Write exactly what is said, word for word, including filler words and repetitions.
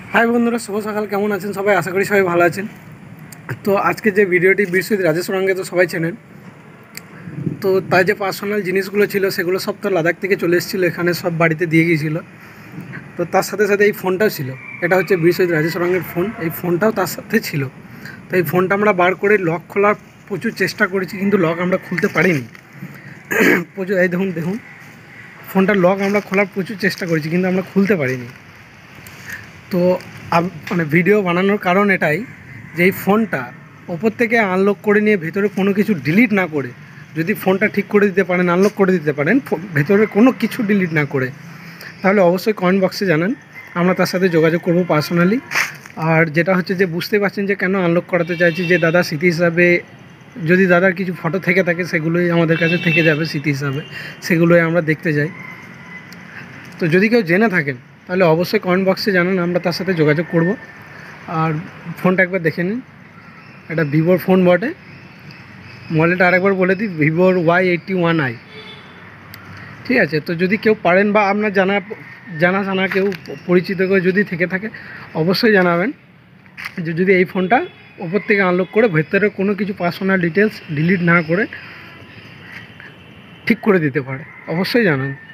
High বন্ধুরা, শুভ সকাল। কেমন আছেন সবাই? আশা করি সবাই ভালো আছেন। তো আজকে যে ভিডিওটি বীরশহীদ রাজেশ সুড়ঙ্গে তো সবাই চেনেন। তো তার যে পার্সোনাল জিনিসগুলো ছিল সেগুলো সব তো লাদাখ থেকে চলে এসেছিলো, এখানে সব বাড়িতে দিয়ে গিয়েছিল। তো তার সাথে সাথে এই ফোনটাও ছিল। এটা হচ্ছে বীরশহীদ রাজেশ সুড়ঙ্গের ফোন। এই ফোনটাও তার সাথে ছিল। তো এই ফোনটা আমরা বার করে লক খোলার প্রচুর চেষ্টা করেছি, কিন্তু লক আমরা খুলতে পারিনি। প্রচুর এই দেখুন দেখুন ফোনটার লক আমরা খোলার প্রচুর চেষ্টা করেছি, কিন্তু আমরা খুলতে পারিনি। তো মানে ভিডিও বানানোর কারণ এটাই যে এই ফোনটা ওপর থেকে আনলক করে নিয়ে ভেতরে কোনো কিছু ডিলিট না করে, যদি ফোনটা ঠিক করে দিতে পারেন, আনলক করে দিতে পারেন ভেতরে কোনো কিছু ডিলিট না করে, তাহলে অবশ্যই কমেন্ট বক্সে জানান। আমরা তার সাথে যোগাযোগ করব পার্সোনালি। আর যেটা হচ্ছে যে বুঝতে পারছেন যে কেন আনলক করাতে চাইছি, যে দাদা স্মৃতি হিসাবে যদি দাদার কিছু ফটো থেকে থাকে সেগুলোই আমাদের কাছে থেকে যাবে স্মৃতি হিসাবে, সেগুলোই আমরা দেখতে যাই। তো যদি কেউ জেনে থাকেন তাহলে অবশ্যই কমেন্ট বক্সে জানান, আমরা তার সাথে যোগাযোগ করব। আর ফোনটা একবার দেখে নিন, এটা ভিভোর ফোন বটে। মডেলটা আরেকবার বলে দিই, ভিভোর ওয়াই এইটটি ওয়ান আই। ঠিক আছে, তো যদি কেউ পারেন বা আপনার জানা জানা জানা কেউ পরিচিত কেউ যদি থেকে থাকে অবশ্যই জানাবেন, যে যদি এই ফোনটা ওপর থেকে আনলক করে ভেতরে কোনো কিছু পার্সোনাল ডিটেলস ডিলিট না করে ঠিক করে দিতে পারে, অবশ্যই জানান।